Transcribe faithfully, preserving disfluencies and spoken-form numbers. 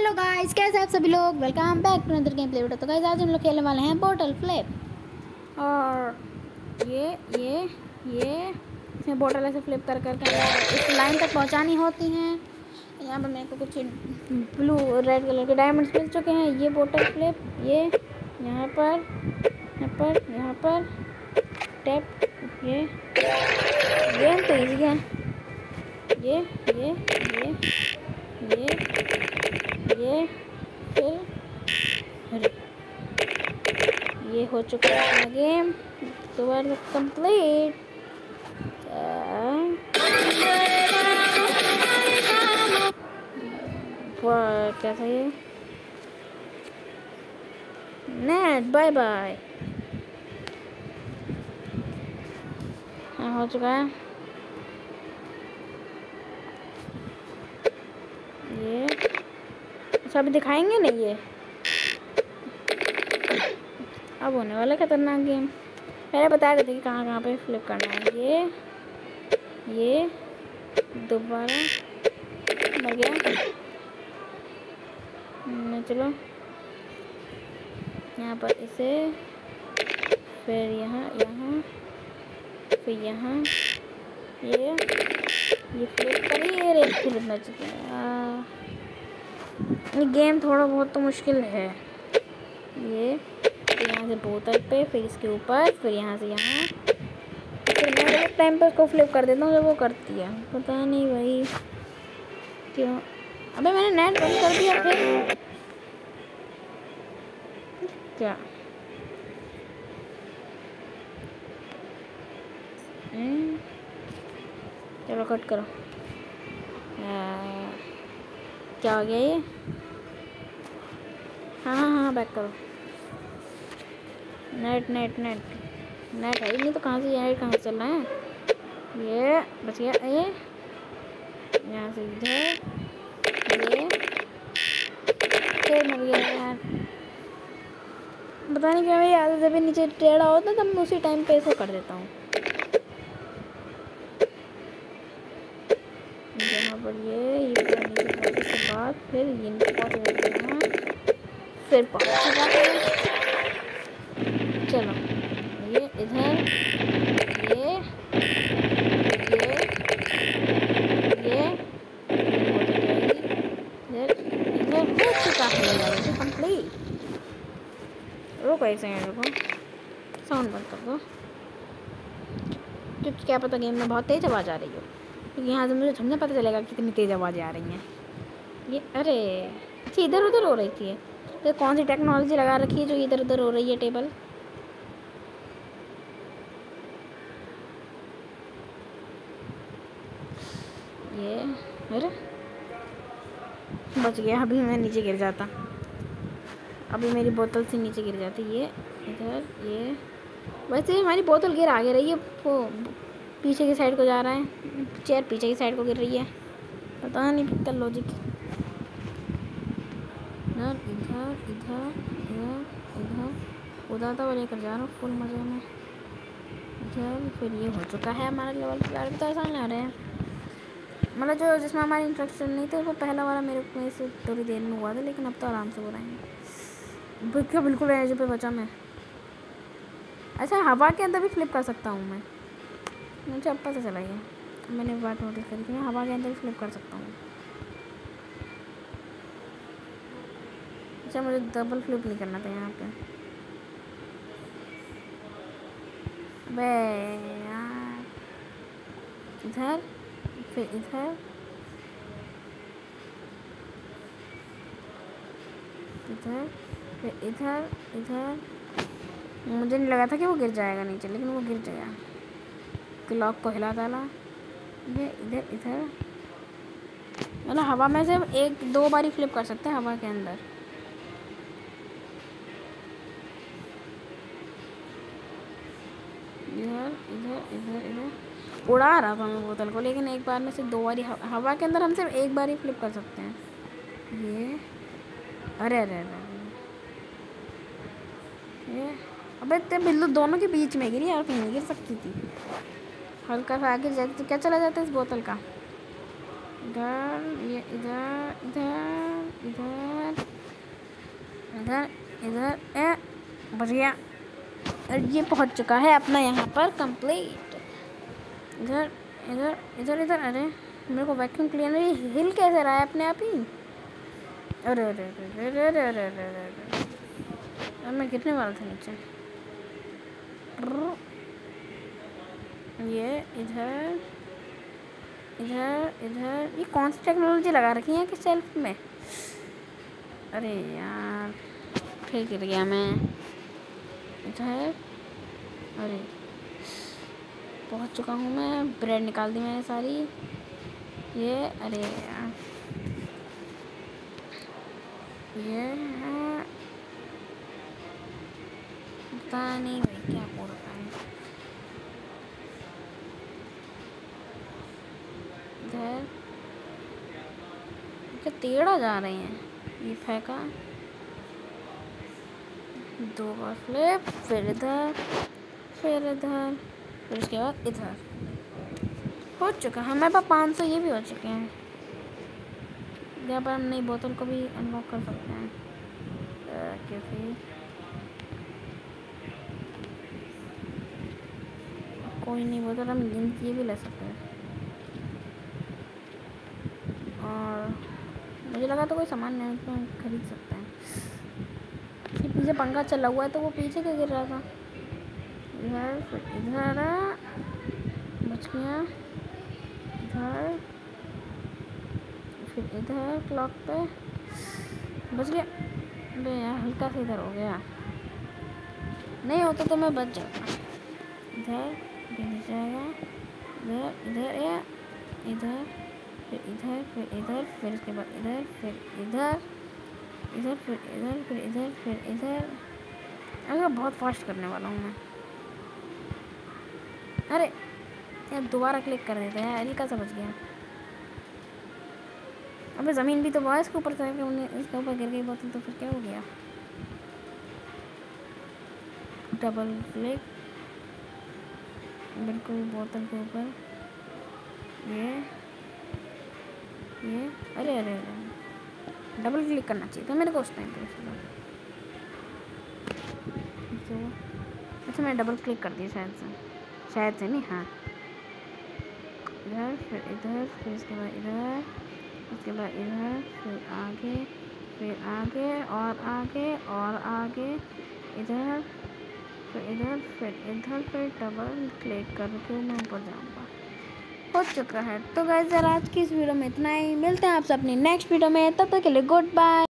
Hello guys, कैसे आप सभी लोग। Welcome back to another game play video. तो गाइस आज हम लोग खेलने वाले हैं बोतल फ्लिप। और ये ये ये इसमें बोतल ऐसे फ्लिप कर करके इस लाइन तक पहुंचानी होती हैं। यहाँ पर मेरे को कुछ ब्लू और रेड कलर के डायमंड्स मिल चुके हैं। ये बोतल फ्लिप, ये यहाँ पर यहाँ पर यहाँ पर टैप, ये गेम तो ईजी है। ये ये ये ये ये फिर अरे ये हो चुका है गेम दोबारा कंप्लीट। क्या था ये? Net bye bye. हाँ हो चुका है ये। अच्छा अभी दिखाएंगे नहीं ये, अब होने वाला खतरनाक गेम। पहले बता रहे थे कि कहाँ कहाँ पे फ्लिप करना है। ये ये दोबारा मर गया। चलो यहाँ पर इसे, फिर यहाँ यहाँ फिर यहाँ ये ये फ्लिप करिए। रे फिर बच गया। ये गेम थोड़ा बहुत तो मुश्किल है। ये यहाँ से बोतल पे, फिर इसके ऊपर, फिर यहाँ से यहाँ, फिर मैं टाइम पर उसको फ्लिप कर देता हूँ जब वो करती है। पता नहीं भाई क्यों। अबे मैंने नेट बंद कर दिया फिर क्या? चलो कट करो। आ, क्या हो गया ये? हाँ हाँ हाँ बैक करो। नेट नेट नेट नेट है ही नहीं तो कहाँ से नेट कहाँ से चल रहा है? ये बच गया। ये यहाँ से इधर, ये फिर मर गया यार। पता नहीं क्यों मेरी आदत जब नीचे टेढ़ा होता है तब मैं उसी टाइम पे ऐसे कर देता हूँ। यहाँ पर ये ये नीचे पहुँचने के बाद फिर ये नीचे पहुँच यहाँ, फिर पहुँच जाते हैं। चलो ये इधर, ये ये ये इधर इधर हो चुका है कंप्लीट। रुको एक सेकंड, रुको साउंड बंद कर दो क्योंकि क्या पता गेम में बहुत तेज़ आवाज़ आ रही हो, क्योंकि यहाँ से मुझे समझ पता चलेगा कितनी तेज़ आवाज़ें आ रही हैं। ये अरे अच्छा इधर उधर हो रही थी। तो कौन सी टेक्नोलॉजी लगा रखी है जो इधर उधर हो रही है टेबल? ये अरे बच गया। अभी मैं नीचे गिर जाता, अभी मेरी बोतल से नीचे गिर जाती। ये इधर, ये वैसे हमारी बोतल गिर आगे रही है, वो पीछे की साइड को जा रहा है। चेयर पीछे की साइड को गिर रही है। पता नहीं कितना लॉजिक। इधर इधर इधर इधर इधर उधर तो लेकर जा रहा हूँ फुल मज़े में। इधर फिर ये हो चुका है हमारा लेवल। यार भी तो आसान आ रहे हैं, मतलब जो जिसमें हमारी इंस्ट्रक्शन नहीं थे वो पहला वाला मेरे को से थोड़ी देर में हुआ था, लेकिन अब तो आराम से हो रहे हैं। क्या बिल्कुल एज पे बचा मैं। अच्छा हवा के अंदर भी फ्लिप कर सकता हूँ मैं, मुझे अब पता चला। ये मैंने बात नोटिस करी कि मैं हवा के अंदर भी फ्लिप कर सकता हूँ। अच्छा मुझे डबल फ्लिप नहीं करना था यहाँ पे। अबे यार इधर फिर इधर इधर फिर इधर इधर। मुझे नहीं लगा था कि वो गिर जाएगा नीचे, लेकिन वो गिर गया। क्लॉक को हिला डाला। ये इधर इधर, मतलब हवा में से एक दो बारी फ्लिप कर सकते हैं हवा के अंदर। इधर इधर इधर इधर उड़ा रहा था मैं बोतल को, लेकिन एक बार में से दो बारी हवा के अंदर हम सिर्फ एक बार ही फ्लिप कर सकते हैं। ये अरे अरे अरे ये अबे इतने बिल्लू दोनों के बीच में गिरी यार, कहीं नहीं गिर सकती थी। हल्का सा आगे जाते क्या चला जाता है इस बोतल का। इधर ये इधर इधर इधर इधर इधर ए बच गया। और ये पहुंच चुका है अपना यहाँ पर कंप्लीट। इधर इधर इधर इधर अरे मेरे को वैक्यूम क्लीनर हिल कैसे रहा है अपने आप ही। अरे अरे अरे अरे अरे अरे अरे अरे अब मैं गिरने वाला था नीचे। ये इधर इधर इधर ये कौन सी टेक्नोलॉजी लगा रखी है कि सेल्फ में। अरे यार फिर गिर गया मैं। इधर अरे पहुंच चुका हूँ मैं। ब्रेड निकाल दी मैंने सारी। ये अरे यार ये है पता नहीं भाई क्या हो रहा है। इधर क्या टेढ़ा जा रहे हैं। ये फेंका दो बार फ्लिप, फिर इधर फिर इधर फिर उसके बाद इधर हो चुका है। हमारे पास पाँच सौ ये भी हो चुके हैं। यहाँ पर हम नई बोतल को भी अनलॉक कर सकते हैं क्योंकि कोई नहीं बोतल हम ये भी ले सकते हैं। और मुझे लगा तो कोई सामान नहीं तो हम खरीद सकते हैं। ये पीछे पंखा चला हुआ है तो वो पीछे क्या गिर रहा था। इधर फिर इधर बच गया। इधर फिर इधर क्लॉक पे बच गया। अबे यार हल्का सा इधर हो गया। नहीं होता तो मैं बच जाता। इधर गिर जाएगा। इधर इधर या इधर फिर इधर फिर इधर फिर उसके बाद इधर फिर इधर इधर फिर इधर फिर इधर फिर इधर। अगर बहुत फास्ट करने वाला हूँ मैं। अरे यार दोबारा क्लिक कर देते हैं। हल्का सा बच गया। अबे ज़मीन भी तो बहुत इसके ऊपर से इसके ऊपर गिर गई बोतल तो फिर क्या हो गया। डबल क्लिक बिल्कुल बोतल के ऊपर। ये ये अरे अरे अरे डबल क्लिक करना चाहिए था मेरे को उस टाइम पे। अच्छा मैंने डबल क्लिक कर दिया शायद से शायद से नहीं। हाँ इधर फिर इधर फिर इसके बाद इधर उसके बाद इधर फिर आगे फिर आगे और आगे और आगे इधर फिर इधर फिर इधर फिर डबल क्लिक करके मैं ऊपर जाऊँगा। हो चुका है। तो गाइस यार आज की इस वीडियो में इतना ही। मिलते हैं आपसे अपनी नेक्स्ट वीडियो में। तब तक के लिए गुड बाय।